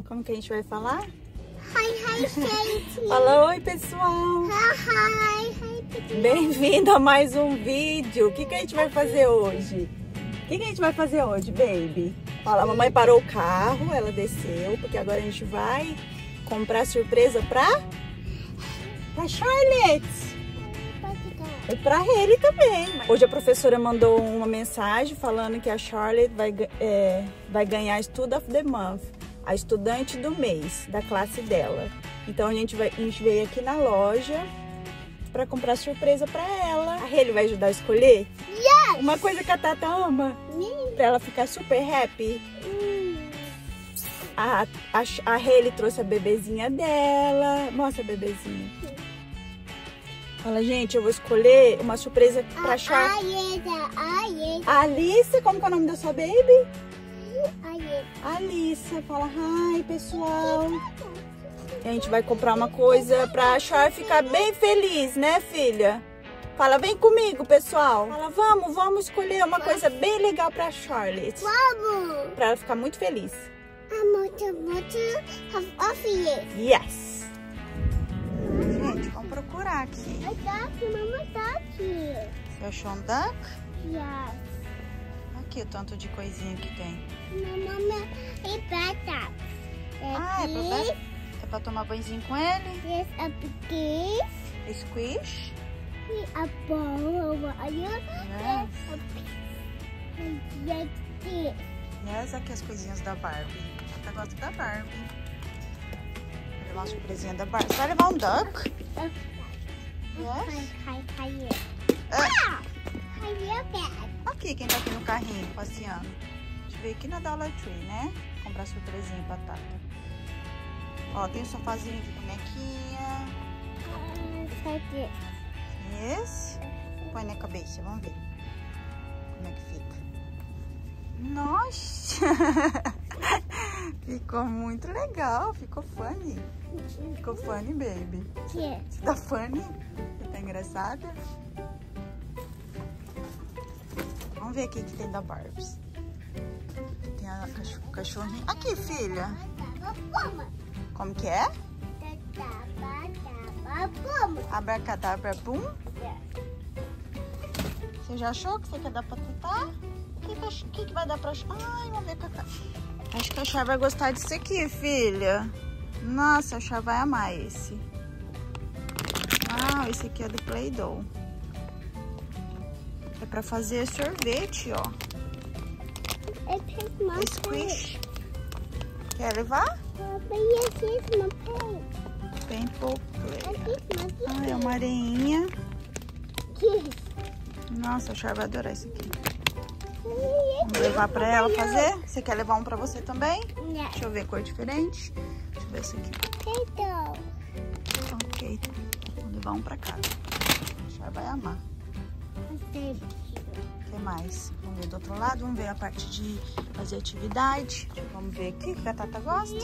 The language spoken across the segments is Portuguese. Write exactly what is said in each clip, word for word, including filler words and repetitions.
Como que a gente vai falar? Hi, hi, gente. Fala oi, pessoal. Hi, hi. Bem-vindo a mais um vídeo. O que, que a gente vai fazer hoje? O que, que a gente vai fazer hoje, baby? Fala, a mamãe parou o carro, ela desceu, porque agora a gente vai comprar surpresa pra, pra Charlotte. E pra ele também. Hoje a professora mandou uma mensagem falando que a Charlotte vai, é, vai ganhar Student of the Month, a estudante do mês, da classe dela. Então a gente, vai, a gente veio aqui na loja pra comprar surpresa pra ela. A Hayley vai ajudar a escolher? Yes! Uma coisa que a Tata ama, pra ela ficar super happy. Hum. A, a, a Hayley trouxe a bebezinha dela. Mostra a bebezinha. Fala, gente, eu vou escolher uma surpresa pra achar. A Alice, como que é o nome da sua baby? Alice. Fala, hi, pessoal. E a gente vai comprar uma coisa pra achar ficar bem feliz, né, filha? Fala, vem comigo, pessoal. Fala, vamos, vamos escolher uma coisa bem legal pra Charlotte. Vamos! Pra ela ficar muito feliz. Muito, muito office. Yes! Gente, vamos procurar aqui. Tá aqui, mamãe tá aqui. Você achou um duck? Yes. Aqui o tanto de coisinha que tem. Mamãe e bata. Ah, é pra, é pra tomar banhozinho com ele? Yes, a pique. Squish? E a bola. Yes. Yes, this. Yes, aqui as coisinhas da Barbie. Ela gosta da Barbie. Vou levar uma surpresinha da Barbie. Você vai levar um duck? Yes? Hi, hi, hi. Ah, Hi, your bag. aqui, quem tá aqui no carrinho, passeando. A gente veio aqui na Dollar Tree, né? Comprar surpresinha pra Tata. Ó, tem um sofazinho de bonequinha. Cadê? Esse. Põe na cabeça, vamos ver como é que fica. Nossa! Ficou muito legal, ficou funny. Ficou funny, baby. Que? Você tá funny? Você tá engraçada? Vamos ver aqui o que tem da Barbies. Tem a cachorro, cachorrinho. Aqui, filha. Como que é? Abracadabra, bum. Você já achou que você quer dar pra Tatá? O que, que, que, que vai dar pra... Ai, vamos ver. Acho que a Chá vai gostar disso aqui, filha. Nossa, a Chá vai amar esse. Ah, esse aqui é do Play-Doh. É pra fazer sorvete, ó. Squish. Quer levar? Paintball Play. Ah, é uma areinha. Nossa, a Chá vai adorar esse aqui. Vamos levar pra ela fazer? Você quer levar um pra você também? Deixa eu ver, cor diferente. Deixa eu ver esse aqui. Ok. Vou levar um pra casa. A Chá vai amar. O que mais? Vamos ver do outro lado. Vamos ver a parte de fazer atividade. Vamos ver aqui o que a Tata gosta.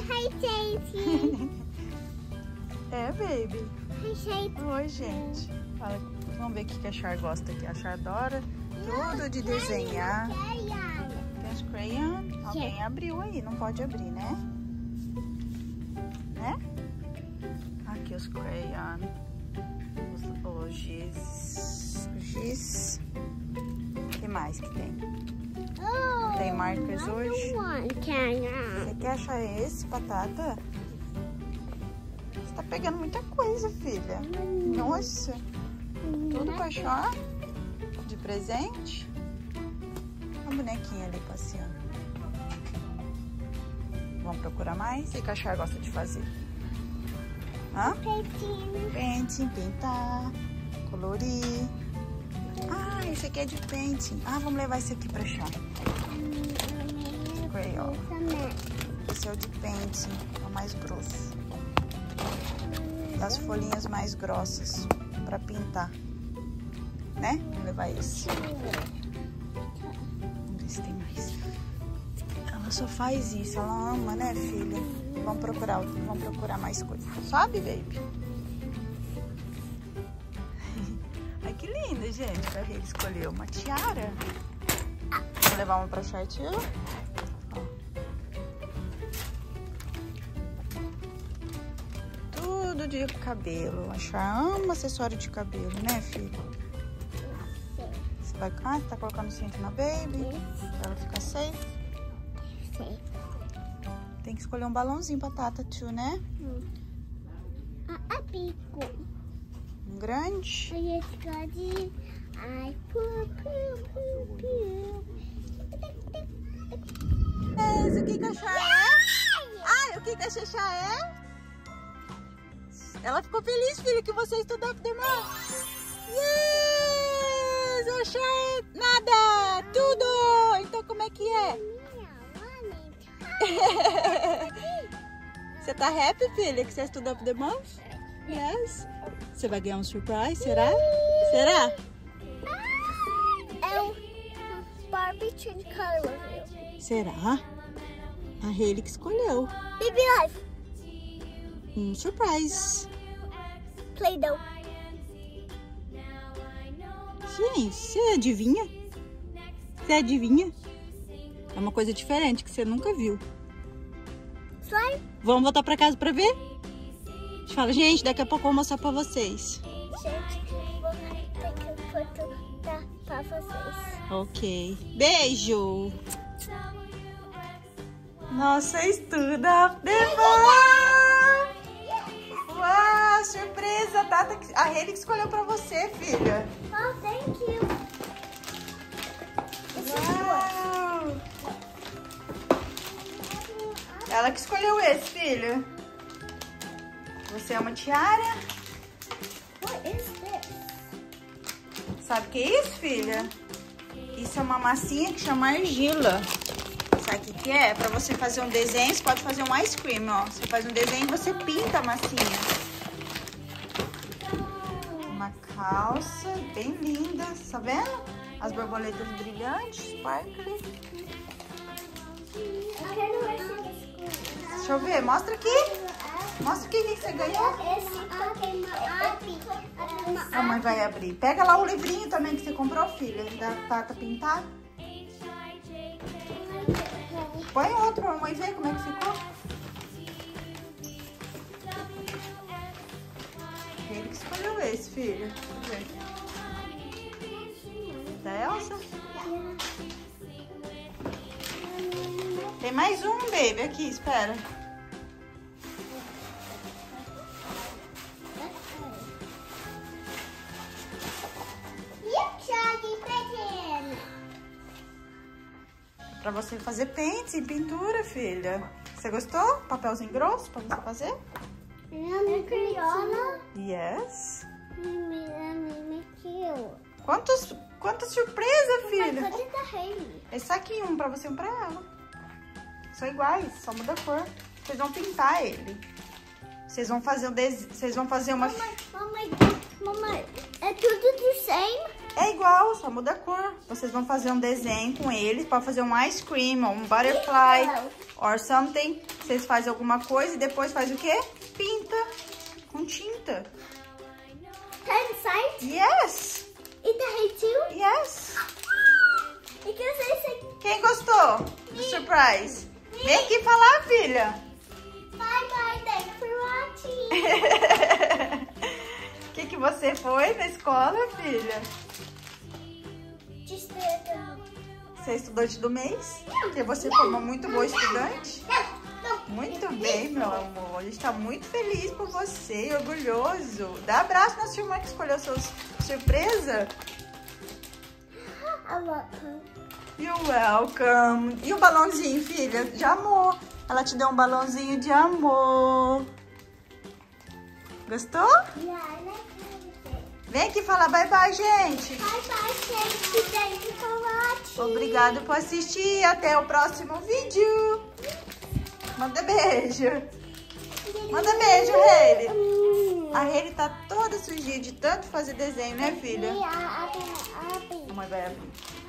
É, baby. Oi, gente. Fala, vamos ver o que a Char gosta aqui. A Char adora tudo de desenhar. Tem os crayon. Alguém abriu aí, não pode abrir, né? Né? Aqui os crayon. Os, os giz. Giz. O que mais que tem? Tem marcas hoje. Você quer achar esse, Batata? Você tá pegando muita coisa, filha. Nossa. Tudo pra achar? De presente? Uma bonequinha ali passeando. Vamos procurar mais? O que a Chá gosta de fazer? Hã? Painting, pintar, colorir. Ah, esse aqui é de painting. Ah, vamos levar esse aqui pra Chá. Crayon. Esse é o de painting, é o mais grosso. Das folhinhas mais grossas pra pintar. Né? Vou levar esse. Vamos ver se tem mais. Ela só faz isso, ela ama, né, filha? Vamos procurar, vamos procurar mais coisas. Sobe, baby. Ai, que linda, gente. Pra ele escolher uma tiara. Vou levar uma pra Charlotte. tudo de cabelo. A Chá ama acessório de cabelo, né, filha? Você vai... Ah, você tá colocando o cinto na baby? Pra ela ficar safe? Sim. Tem que escolher um balãozinho pra Tata, too, né? Hum. A, a pico. Um grande? Aí esse grande... Ai, pu, pu, pu, pu. Mas o que que a Chá é? Ai, o que que a Xaxá é? Ela ficou feliz, filha, que você estudou up the mouth. Yes! A Chá é nada! Tudo! Então como é que é? Você tá happy, filha, que você estudou up the mouth? Yes. Você vai ganhar um surprise, será? Será? É o Barbie de color. Será? A Hailey que escolheu. Baby Life. Um surprise. Play-Doh. Gente, você adivinha? Você adivinha? É uma coisa diferente que você nunca viu. Slime. Vamos voltar pra casa pra ver? A gente fala, gente, daqui a pouco eu vou mostrar pra vocês. Gente, vou ter que foto pra vocês. Ok. Beijo! Nossa, estuda depois! Uau, surpresa! Tata, a Hailey que escolheu pra você, filha. Oh, thank you. Uau! Ela que escolheu esse, filha. Você é uma tiara. What is this? Sabe o que é isso, filha? Isso é uma massinha que chama argila. Sabe o que que é? Pra você fazer um desenho, você pode fazer um ice cream, ó. Você faz um desenho e você pinta a massinha. Uma calça bem linda, tá vendo? As borboletas brilhantes, sparkly. Eu quero ver se Deixa eu ver, mostra aqui. Mostra o que que você ganhou. esse Pokémon. A mãe vai abrir. Pega lá o livrinho também que você comprou, filha, da Tata pintar. Põe outro pra mamãe ver como é que ficou. Ele que escolheu esse, filha. Deixa eu ver. Da Elsa? Tem mais um, baby, aqui, espera. Pra você fazer pente e pintura, filha. Você gostou? Papelzinho grosso pra você fazer? Eu queria. Yes. Me Quantos, quanta surpresa, filha. Cadê da Hailey? Esse aqui, um pra você e um pra ela. São iguais, só muda a cor. Vocês vão pintar ele. Vocês vão fazer um des... Vocês vão fazer uma... Mamãe, mamãe, mamãe, é tudo do same? É igual, só muda a cor. Vocês vão fazer um desenho com eles. Pode fazer um ice cream ou um butterfly or something. Vocês fazem alguma coisa e depois faz o quê? Pinta com tinta. Tá inside? Yes! E da Hailey too? Yes! E que eu sei se... Quem gostou do surprise? Vem aqui falar, filha. Bye bye, thanks for watching. O que que você foi na escola, filha? Você é estudante do mês? Porque você foi uma muito boa estudante? Muito bem, meu amor. A gente tá muito feliz por você e orgulhoso. Dá abraço na sua irmã que escolheu sua surpresa. You're welcome. E o balãozinho, filha? De amor. Ela te deu um balãozinho de amor. Gostou? Vem aqui falar bye bye, gente. Bye bye, gente. Thank you for watching. Obrigado por assistir. Até o próximo vídeo. Manda beijo. Manda beijo, Hailey. A Hailey tá toda sujinha de tanto fazer desenho, né, filha? A, a, a, a, Mamãe vai abrir.